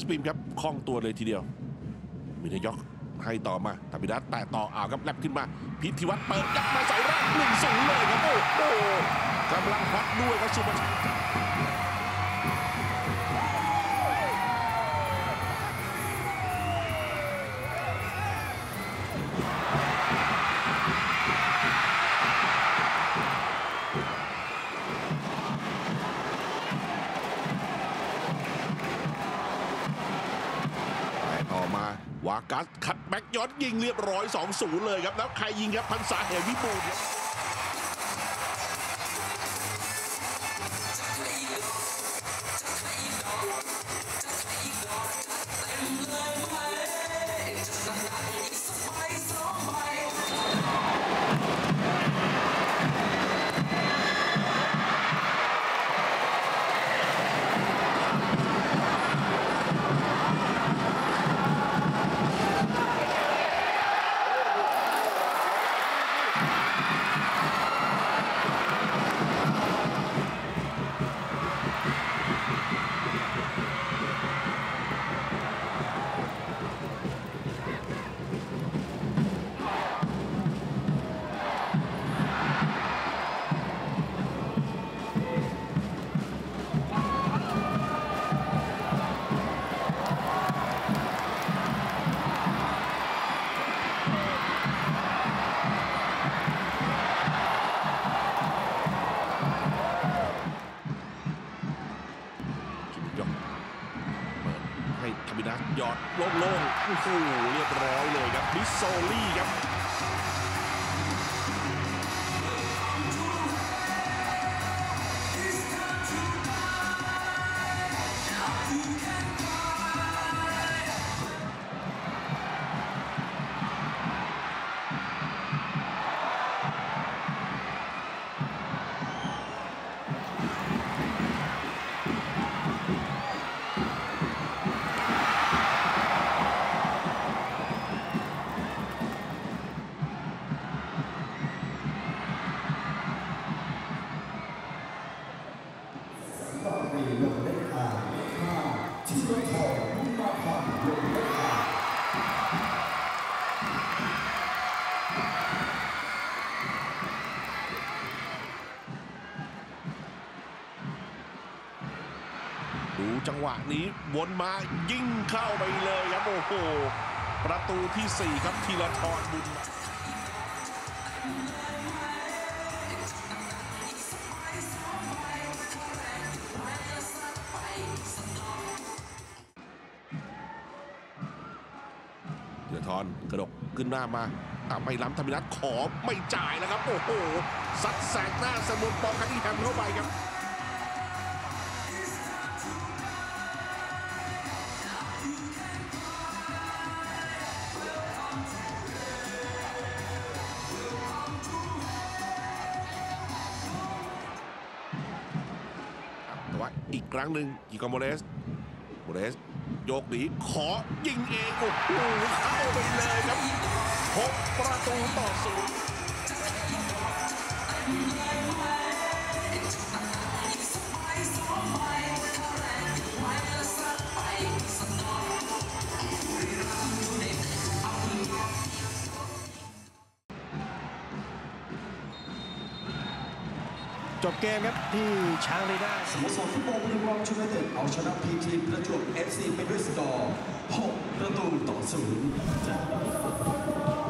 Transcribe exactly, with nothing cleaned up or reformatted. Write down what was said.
ปิมครับคล่องตัวเลยทีเดียวมินายกให้ต่อมาธรรมิรัตแต่ต่ออ่าวครับแลบขึ้นมาพิธีวัฒน์เปิดยัดมาเสาแรกหนึ่งศูนย์เลยครับโอ้โหกำลังฮอตด้วยครับสุภชัยต่อมาวากัสคัดแบ็กยอดยิงเรียบร้อย สองศูนย์ เลยครับแล้วใครยิงครับพันษาเหมวิบูลย์ธรรมิรัตหยอดโล่งๆโอ้โหเรียบร้อยเลยครับมิสโซลี่ครับดูจังหวะนี้วนมายิงเข้าไปเลยครับโอ้โหประตูที่สี่ครับธีรทรบุญธีรทรกระดกขึ้นหน้ามาแต่ไม่ล้ำธรรมิรัตขอไม่จ่ายแล้วครับโอ้โหซัดแสกหน้าสมุนปองคันที่แฮมเข้าไปครับแต่ว่าอีกครั้งหนึ่งกิโกโมเรสโมเรสโยกหนีขอยิงเองโอ้โหเข้าไปเลยครับหกประตูต่อศูนย์จบเกมครับที่ช้างเรด้าสโมสรฟุตบอลบุรีรัมย์ยูไนเต็ดเอาชนะพีทีประจวบเอฟซีไปด้วยสกอร์หกประตูต่อศูนย์